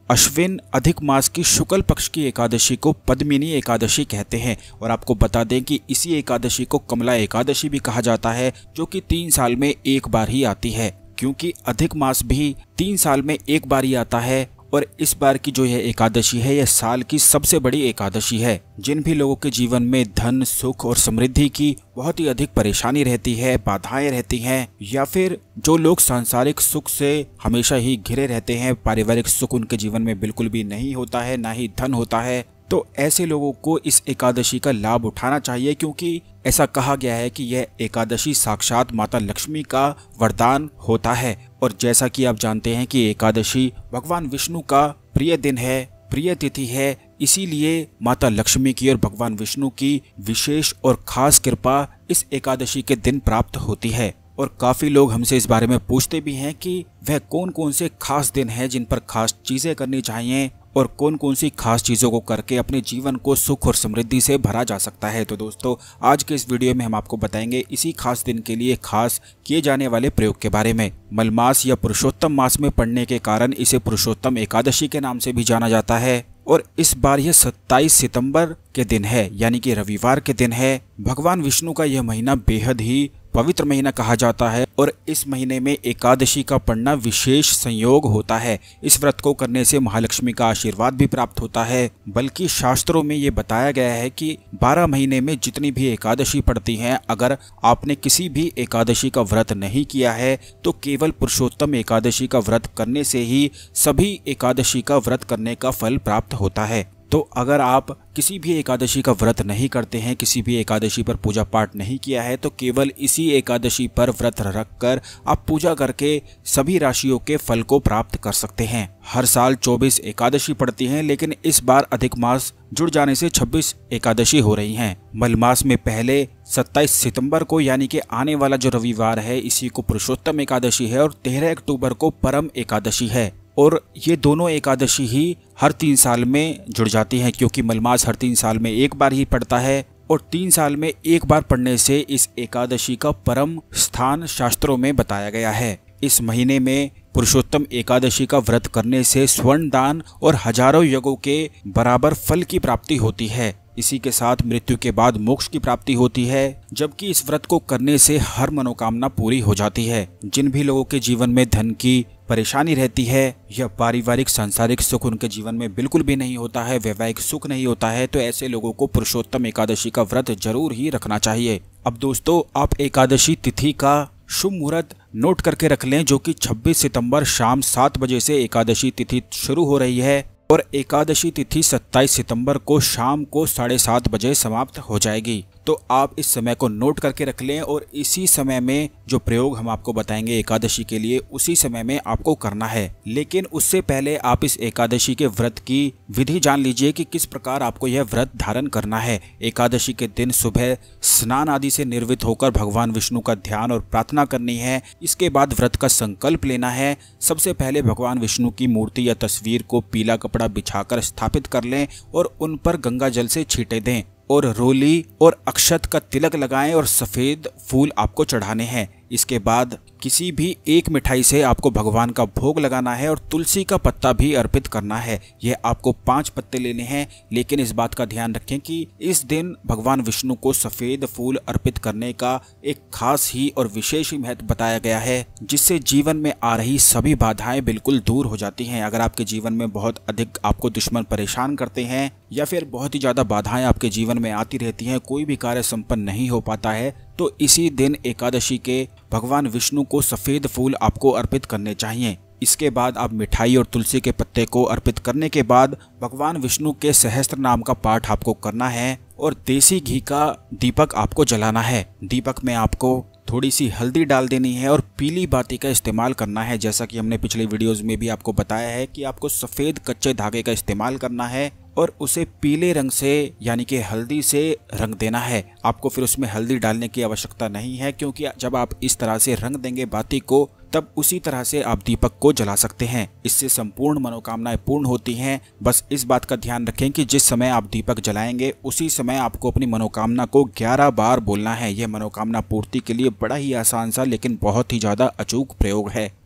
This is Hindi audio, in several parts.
अश्विन अधिक मास की शुक्ल पक्ष की एकादशी को पद्मिनी एकादशी कहते हैं। और आपको बता दें कि इसी एकादशी को कमला एकादशी भी कहा जाता है, जो कि 3 साल में एक बार ही आती है। क्योंकि अधिक मास भी 3 साल में एक बार ही आता है और इस बार की जो यह एकादशी है, यह साल की सबसे बड़ी एकादशी है। जिन भी लोगों के जीवन में धन, सुख और समृद्धि की बहुत ही अधिक परेशानी रहती है, बाधाएं रहती हैं, या फिर जो लोग सांसारिक सुख से हमेशा ही घिरे रहते हैं, पारिवारिक सुख उनके जीवन में बिल्कुल भी नहीं होता है, ना ही धन होता है, तो ऐसे लोगों को इस एकादशी का लाभ उठाना चाहिए। क्योंकि ऐसा कहा गया है कि यह एकादशी साक्षात माता लक्ष्मी का वरदान होता है। और जैसा कि आप जानते हैं कि एकादशी भगवान विष्णु का प्रिय दिन है, प्रिय तिथि है, इसीलिए माता लक्ष्मी की और भगवान विष्णु की विशेष और खास कृपा इस एकादशी के दिन प्राप्त होती है। और काफी लोग हमसे इस बारे में पूछते भी हैं कि वह कौन कौन से खास दिन हैं जिन पर खास चीजें करनी चाहिए और कौन कौन सी खास चीज़ों को करके अपने जीवन को सुख और समृद्धि से भरा जा सकता है। तो दोस्तों, आज के इस वीडियो में हम आपको बताएंगे इसी खास दिन के लिए खास किए जाने वाले प्रयोग के बारे में। मलमास या पुरुषोत्तम मास में पड़ने के कारण इसे पुरुषोत्तम एकादशी के नाम से भी जाना जाता है। और इस बार यह 27 सितंबर के दिन है, यानी कि रविवार के दिन है। भगवान विष्णु का यह महीना बेहद ही पवित्र महीना कहा जाता है और इस महीने में एकादशी का पढ़ना विशेष संयोग होता है। इस व्रत को करने से महालक्ष्मी का आशीर्वाद भी प्राप्त होता है। बल्कि शास्त्रों में ये बताया गया है कि 12 महीने में जितनी भी एकादशी पड़ती हैं, अगर आपने किसी भी एकादशी का व्रत नहीं किया है तो केवल पुरुषोत्तम एकादशी का व्रत करने से ही सभी एकादशी का व्रत करने का फल प्राप्त होता है। तो अगर आप किसी भी एकादशी का व्रत नहीं करते हैं, किसी भी एकादशी पर पूजा पाठ नहीं किया है, तो केवल इसी एकादशी पर व्रत रखकर आप पूजा करके सभी राशियों के फल को प्राप्त कर सकते हैं। हर साल 24 एकादशी पड़ती हैं, लेकिन इस बार अधिक मास जुड़ जाने से 26 एकादशी हो रही हैं। मलमास में पहले 27 सितंबर को, यानी कि आने वाला जो रविवार है, इसी को पुरुषोत्तम एकादशी है और 13 अक्टूबर को परम एकादशी है। और ये दोनों एकादशी ही हर 3 साल में जुड़ जाती हैं, क्योंकि मलमास हर 3 साल में एक बार ही पड़ता है और 3 साल में एक बार पड़ने से इस एकादशी का परम स्थान शास्त्रों में बताया गया है। इस महीने में पुरुषोत्तम एकादशी का व्रत करने से स्वर्ण दान और हजारों यज्ञों के बराबर फल की प्राप्ति होती है। इसी के साथ मृत्यु के बाद मोक्ष की प्राप्ति होती है, जबकि इस व्रत को करने से हर मनोकामना पूरी हो जाती है। जिन भी लोगों के जीवन में धन की परेशानी रहती है या पारिवारिक सांसारिक सुख उनके जीवन में बिल्कुल भी नहीं होता है, वैवाहिक सुख नहीं होता है, तो ऐसे लोगों को पुरुषोत्तम एकादशी का व्रत जरूर ही रखना चाहिए। अब दोस्तों, आप एकादशी तिथि का शुभ मुहूर्त नोट करके रख लें, जो कि 26 सितंबर शाम 7 बजे से एकादशी तिथि शुरू हो रही है और एकादशी तिथि 27 सितंबर को शाम को 7:30 बजे समाप्त हो जाएगी। तो आप इस समय को नोट करके रख लें और इसी समय में जो प्रयोग हम आपको बताएंगे एकादशी के लिए, उसी समय में आपको करना है। लेकिन उससे पहले आप इस एकादशी के व्रत की विधि जान लीजिए कि किस प्रकार आपको यह व्रत धारण करना है। एकादशी के दिन सुबह स्नान आदि से निर्वृत्त होकर भगवान विष्णु का ध्यान और प्रार्थना करनी है। इसके बाद व्रत का संकल्प लेना है। सबसे पहले भगवान विष्णु की मूर्ति या तस्वीर को पीला कपड़ा बिछाकर स्थापित कर लें और उन पर गंगा जल से छींटे दें और रोली और अक्षत का तिलक लगाएं और सफेद फूल आपको चढ़ाने हैं। इसके बाद किसी भी एक मिठाई से आपको भगवान का भोग लगाना है और तुलसी का पत्ता भी अर्पित करना है। यह आपको 5 पत्ते लेने हैं, लेकिन इस बात का ध्यान रखें कि इस दिन भगवान विष्णु को सफेद फूल अर्पित करने का एक खास ही और विशेष ही महत्व बताया गया है, जिससे जीवन में आ रही सभी बाधाएं बिल्कुल दूर हो जाती हैं। अगर आपके जीवन में बहुत अधिक आपको दुश्मन परेशान करते हैं या फिर बहुत ही ज्यादा बाधाएं आपके जीवन में आती रहती हैं, कोई भी कार्य संपन्न नहीं हो पाता है, तो इसी दिन एकादशी के भगवान विष्णु को सफेद फूल आपको अर्पित करने चाहिए। इसके बाद आप मिठाई और तुलसी के पत्ते को अर्पित करने के बाद भगवान विष्णु के सहस्त्र नाम का पाठ आपको करना है और देसी घी का दीपक आपको जलाना है। दीपक में आपको थोड़ी सी हल्दी डाल देनी है और पीली बाती का इस्तेमाल करना है। जैसा कि हमने पिछले वीडियोस में भी आपको बताया है कि आपको सफेद कच्चे धागे का इस्तेमाल करना है और उसे पीले रंग से, यानी कि हल्दी से रंग देना है। आपको फिर उसमें हल्दी डालने की आवश्यकता नहीं है, क्योंकि जब आप इस तरह से रंग देंगे बाती को, तब उसी तरह से आप दीपक को जला सकते हैं। इससे संपूर्ण मनोकामनाएं पूर्ण होती हैं। बस इस बात का ध्यान रखें कि जिस समय आप दीपक जलाएंगे उसी समय आपको अपनी मनोकामना को 11 बार बोलना है। यह मनोकामना पूर्ति के लिए बड़ा ही आसान सा लेकिन बहुत ही ज्यादा अचूक प्रयोग है।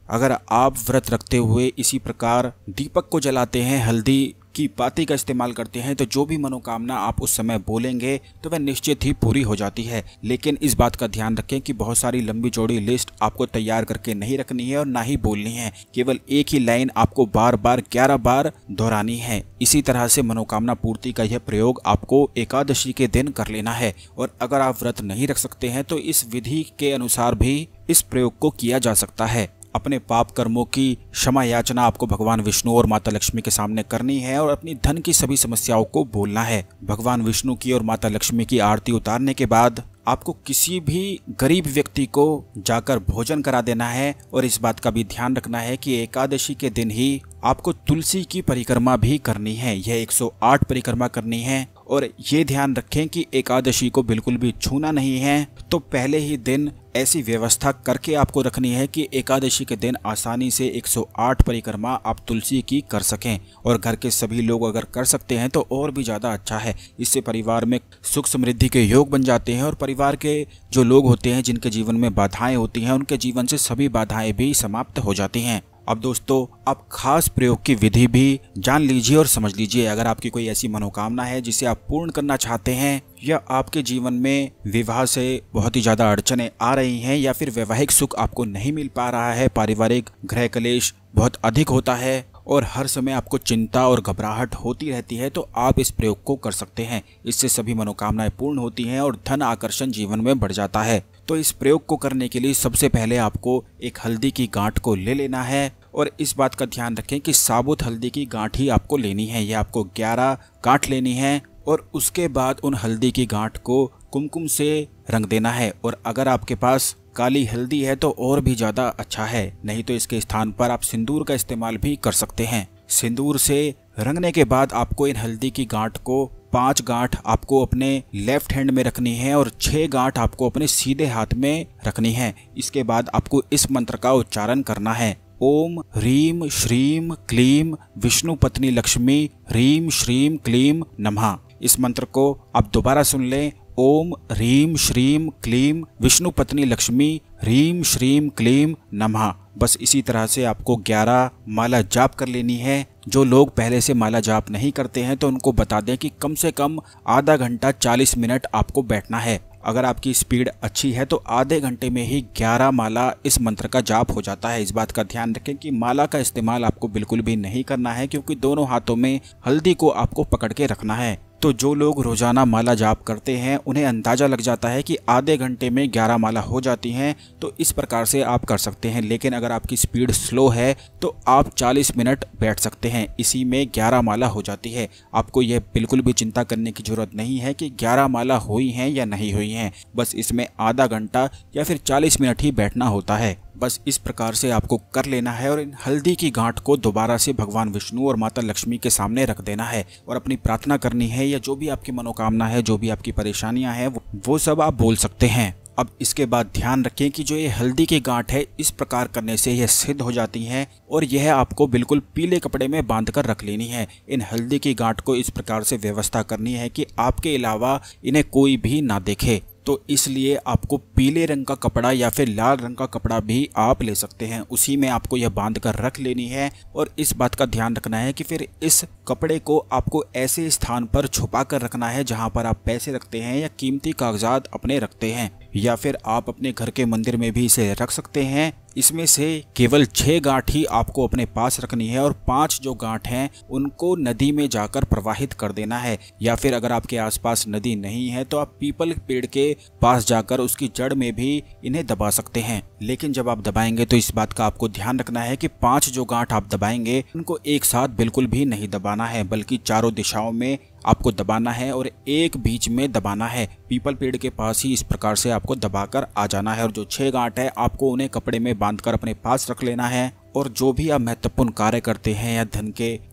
अगर आप व्रत रखते हुए इसी प्रकार दीपक को जलाते हैं, हल्दी की पाती का इस्तेमाल करते हैं, तो जो भी मनोकामना आप उस समय बोलेंगे तो वह निश्चित ही पूरी हो जाती है। लेकिन इस बात का ध्यान रखें कि बहुत सारी लंबी चौड़ी लिस्ट आपको तैयार करके नहीं रखनी है और ना ही बोलनी है। केवल एक ही लाइन आपको बार बार 11 बार दोहरानी है। इसी तरह से मनोकामना पूर्ति का यह प्रयोग आपको एकादशी के दिन कर लेना है। और अगर आप व्रत नहीं रख सकते हैं तो इस विधि के अनुसार भी इस प्रयोग को किया जा सकता है। अपने पाप कर्मों की क्षमा याचना आपको भगवान विष्णु और माता लक्ष्मी के सामने करनी है और अपनी धन की सभी समस्याओं को बोलना है। भगवान विष्णु की और माता लक्ष्मी की आरती उतारने के बाद आपको किसी भी गरीब व्यक्ति को जाकर भोजन करा देना है। और इस बात का भी ध्यान रखना है कि एकादशी के दिन ही आपको तुलसी की परिक्रमा भी करनी है। यह 108 परिक्रमा करनी है। और ये ध्यान रखें कि एकादशी को बिल्कुल भी छूना नहीं है। तो पहले ही दिन ऐसी व्यवस्था करके आपको रखनी है कि एकादशी के दिन आसानी से 108 परिक्रमा आप तुलसी की कर सकें। और घर के सभी लोग अगर कर सकते हैं तो और भी ज़्यादा अच्छा है। इससे परिवार में सुख समृद्धि के योग बन जाते हैं और परिवार के जो लोग होते हैं जिनके जीवन में बाधाएं होती हैं, उनके जीवन से सभी बाधाएं भी समाप्त हो जाती हैं। अब दोस्तों, आप खास प्रयोग की विधि भी जान लीजिए और समझ लीजिए। अगर आपकी कोई ऐसी मनोकामना है जिसे आप पूर्ण करना चाहते हैं, या आपके जीवन में विवाह से बहुत ही ज़्यादा अड़चनें आ रही हैं, या फिर वैवाहिक सुख आपको नहीं मिल पा रहा है, पारिवारिक गृह कलेश बहुत अधिक होता है और हर समय आपको चिंता और घबराहट होती रहती है, तो आप इस प्रयोग को कर सकते हैं। इससे सभी मनोकामनाएं पूर्ण होती हैं और धन आकर्षण जीवन में बढ़ जाता है। तो इस प्रयोग को करने के लिए सबसे पहले आपको एक हल्दी की गांठ को ले लेना है। और इस बात का ध्यान रखें कि साबुत हल्दी की गांठ ही आपको लेनी है। यह आपको 11 गांठ लेनी है और उसके बाद उन हल्दी की गांठ को कुमकुम से रंग देना है। और अगर आपके पास काली हल्दी है तो और भी ज़्यादा अच्छा है, नहीं तो इसके स्थान पर आप सिंदूर का इस्तेमाल भी कर सकते हैं। सिंदूर से रंगने के बाद आपको इन हल्दी की गांठ को 5 गांठ आपको अपने लेफ्ट हैंड में रखनी है और 6 गांठ आपको अपने सीधे हाथ में रखनी है। इसके बाद आपको इस मंत्र का उच्चारण करना है। ओम ह्रीम श्रीम क्लीम विष्णु पत्नी लक्ष्मी ह्रीम श्रीम क्लीम नमः। इस मंत्र को आप दोबारा सुन लें। ओम ह्रीम श्रीम क्लीम विष्णु पत्नी लक्ष्मी ह्रीम श्रीम क्लीम नमः। बस इसी तरह से आपको 11 माला जाप कर लेनी है। जो लोग पहले से माला जाप नहीं करते हैं तो उनको बता दें कि कम से कम आधा घंटा 40 मिनट आपको बैठना है। अगर आपकी स्पीड अच्छी है तो आधे घंटे में ही 11 माला इस मंत्र का जाप हो जाता है। इस बात का ध्यान रखें कि माला का इस्तेमाल आपको बिल्कुल भी नहीं करना है, क्योंकि दोनों हाथों में हल्दी को आपको पकड़ के रखना है। तो जो लोग रोजाना माला जाप करते हैं उन्हें अंदाजा लग जाता है कि आधे घंटे में 11 माला हो जाती हैं। तो इस प्रकार से आप कर सकते हैं। लेकिन अगर आपकी स्पीड स्लो है तो आप 40 मिनट बैठ सकते हैं, इसी में 11 माला हो जाती है। आपको यह बिल्कुल भी चिंता करने की जरूरत नहीं है कि 11 माला हुई हैं या नहीं हुई हैं। बस इसमें आधा घंटा या फिर 40 मिनट ही बैठना होता है। बस इस प्रकार से आपको कर लेना है और इन हल्दी की गांठ को दोबारा से भगवान विष्णु और माता लक्ष्मी के सामने रख देना है और अपनी प्रार्थना करनी है, या जो भी आपकी मनोकामना है, जो भी आपकी परेशानियां हैं, वो सब आप बोल सकते हैं। अब इसके बाद ध्यान रखें कि जो ये हल्दी की गांठ है, इस प्रकार करने से यह सिद्ध हो जाती है और यह आपको बिल्कुल पीले कपड़े में बांध कर रख लेनी है। इन हल्दी की गांठ को इस प्रकार से व्यवस्था करनी है कि आपके अलावा इन्हें कोई भी ना देखे। तो इसलिए आपको पीले रंग का कपड़ा या फिर लाल रंग का कपड़ा भी आप ले सकते हैं, उसी में आपको यह बांध कर रख लेनी है। और इस बात का ध्यान रखना है कि फिर इस कपड़े को आपको ऐसे स्थान पर छुपा कर रखना है जहां पर आप पैसे रखते हैं या कीमती कागजात अपने रखते हैं, या फिर आप अपने घर के मंदिर में भी इसे रख सकते हैं। इसमें से केवल 6 गांठ ही आपको अपने पास रखनी है और 5 जो गांठ हैं उनको नदी में जाकर प्रवाहित कर देना है। या फिर अगर आपके आसपास नदी नहीं है तो आप पीपल पेड़ के पास जाकर उसकी जड़ में भी इन्हें दबा सकते हैं। लेकिन जब आप दबाएंगे तो इस बात का आपको ध्यान रखना है कि 5 जो गांठ आप दबाएंगे उनको एक साथ बिल्कुल भी नहीं दबाना है, बल्कि चारों दिशाओं में आपको दबाना है और एक बीच में दबाना है। पीपल पेड़ के पास ही इस प्रकार से आपको दबाकर आ जाना है और जो 6 गांठ है आपको उन्हें कपड़े में बांधकर अपने पास रख लेना है। और जो भी आप महत्वपूर्ण कार्य करते हैं या धन के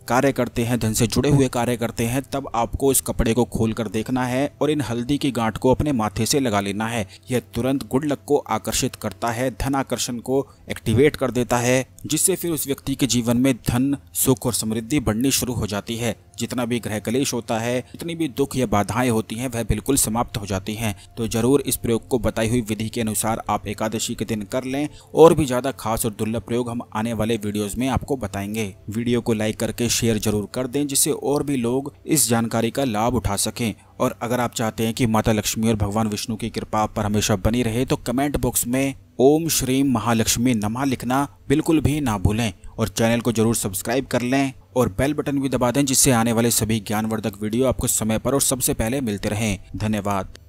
कार्य करते हैं, धन से जुड़े हुए कार्य करते हैं, तब आपको इस कपड़े को खोलकर देखना है और इन हल्दी की गांठ को अपने माथे से लगा लेना है। यह तुरंत गुड लक को आकर्षित करता है, धन आकर्षण को एक्टिवेट कर देता है, जिससे फिर उस व्यक्ति के जीवन में धन, सुख और समृद्धि बढ़नी शुरू हो जाती है। जितना भी ग्रह कलेश होता है, जितनी भी दुख या बाधाएं होती हैं, वह बिल्कुल समाप्त हो जाती हैं। तो जरूर इस प्रयोग को बताई हुई विधि के अनुसार आप एकादशी के दिन कर लें। और भी ज्यादा खास और दुर्लभ प्रयोग हम आने वाले वीडियोस में आपको बताएंगे। वीडियो को लाइक करके शेयर जरूर कर दें, जिससे और भी लोग इस जानकारी का लाभ उठा सकें। और अगर आप चाहते हैं कि माता लक्ष्मी और भगवान विष्णु की कृपा आप पर हमेशा बनी रहे, तो कमेंट बॉक्स में ओम श्री महालक्ष्मी नमः लिखना बिल्कुल भी ना भूलें। और चैनल को जरूर सब्सक्राइब कर लें और बेल बटन भी दबा दें, जिससे आने वाले सभी ज्ञानवर्धक वीडियो आपको समय पर और सबसे पहले मिलते रहें। धन्यवाद।